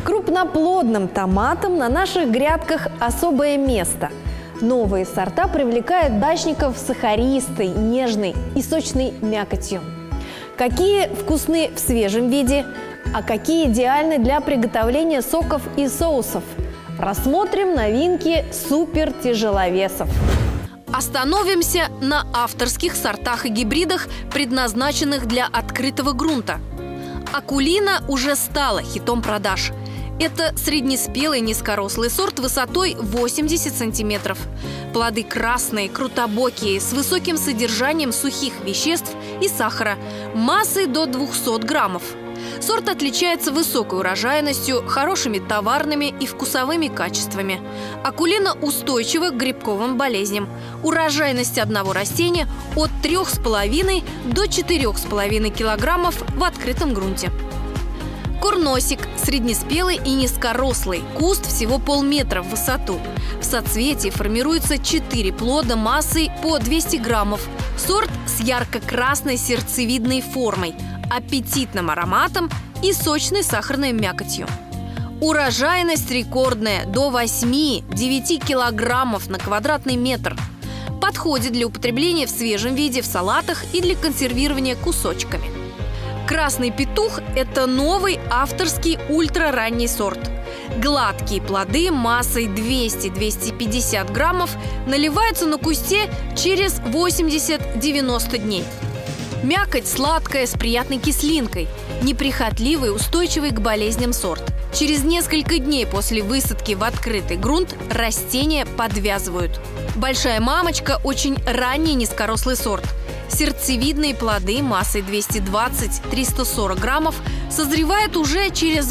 Крупноплодным томатам на наших грядках особое место. Новые сорта привлекают дачников сахаристой, нежной и сочной мякотью. Какие вкусны в свежем виде, а какие идеальны для приготовления соков и соусов? Рассмотрим новинки супертяжеловесов. Остановимся на авторских сортах и гибридах, предназначенных для открытого грунта. Акулина уже стала хитом продаж. Это среднеспелый низкорослый сорт высотой 80 сантиметров. Плоды красные, крутобокие, с высоким содержанием сухих веществ и сахара, массой до 200 граммов. Сорт отличается высокой урожайностью, хорошими товарными и вкусовыми качествами. Акулина устойчива к грибковым болезням. Урожайность одного растения от 3,5 до 4,5 килограммов в открытом грунте. Курносик – среднеспелый и низкорослый, куст всего полметра в высоту. В соцветии формируется 4 плода массой по 200 граммов. Сорт с ярко-красной сердцевидной формой, аппетитным ароматом и сочной сахарной мякотью. Урожайность рекордная – до 8-9 килограммов на квадратный метр. Подходит для употребления в свежем виде в салатах и для консервирования кусочками. Красный петух – это новый авторский ультраранний сорт. Гладкие плоды массой 200-250 граммов наливаются на кусте через 80-90 дней. Мякоть сладкая, с приятной кислинкой, неприхотливый, устойчивый к болезням сорт. Через несколько дней после высадки в открытый грунт растения подвязывают. Большая мамочка – очень ранний низкорослый сорт. Сердцевидные плоды массой 220-340 граммов созревают уже через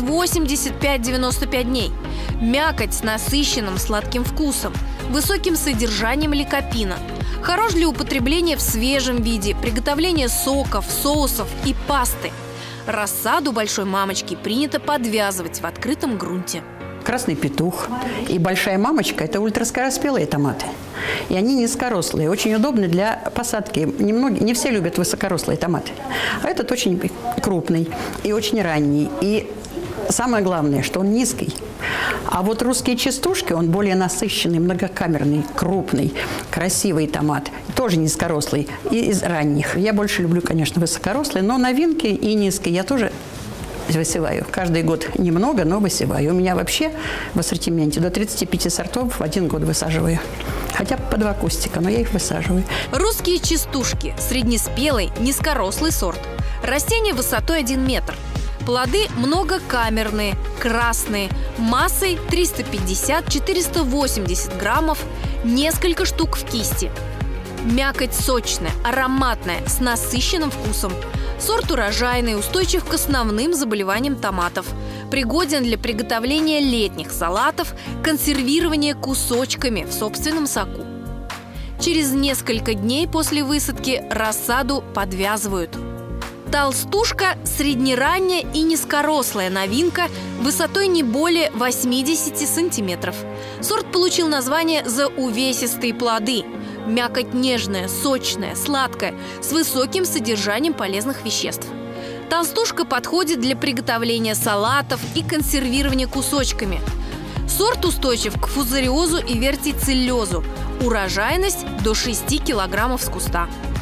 85-95 дней. Мякоть с насыщенным сладким вкусом, высоким содержанием ликопина. Хорош для употребления в свежем виде, приготовления соков, соусов и пасты. Рассаду большой мамочки принято подвязывать в открытом грунте. Красный петух и большая мамочка – это ультраскороспелые томаты. И они низкорослые, очень удобны для посадки. Не все любят высокорослые томаты. А этот очень крупный и очень ранний. И самое главное, что он низкий. А вот русские частушки, он более насыщенный, многокамерный, крупный, красивый томат. Тоже низкорослый и из ранних. Я больше люблю, конечно, высокорослые, но новинки и низкие я тоже высеваю. Каждый год немного, но высеваю. У меня вообще в ассортименте до 35 сортов в один год высаживаю. Хотя по 2 кустика, но я их высаживаю. Русские частушки – среднеспелый, низкорослый сорт. Растение высотой 1 метр. Плоды многокамерные, красные, массой 350-480 граммов, несколько штук в кисти. Мякоть сочная, ароматная, с насыщенным вкусом. Сорт урожайный, устойчив к основным заболеваниям томатов. Пригоден для приготовления летних салатов, консервирования кусочками в собственном соку. Через несколько дней после высадки рассаду подвязывают. Толстушка – среднеранняя и низкорослая новинка высотой не более 80 сантиметров. Сорт получил название за увесистые плоды. Мякоть нежная, сочная, сладкая, с высоким содержанием полезных веществ. Толстушка подходит для приготовления салатов и консервирования кусочками. Сорт устойчив к фузариозу и вертициллезу. Урожайность до 6 килограммов с куста.